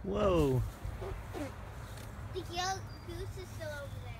Whoa. The yellow goose is still over there.